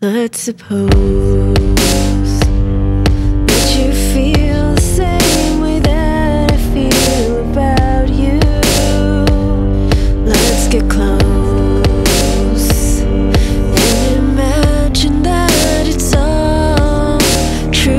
Let's suppose that you feel the same way that I feel about you. Let's get close and imagine that it's all true.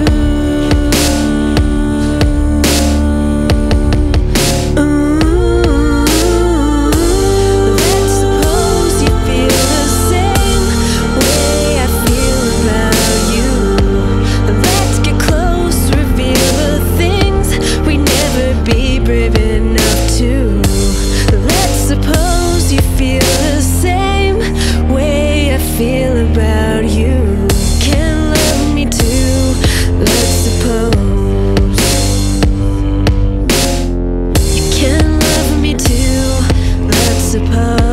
Let's suppose you feel the same way I feel about you. Let's get close, reveal the things we'd never be brave enough to. Let's suppose you feel the same way I feel about you. Can love me too. Let's suppose you can love me too. Let's suppose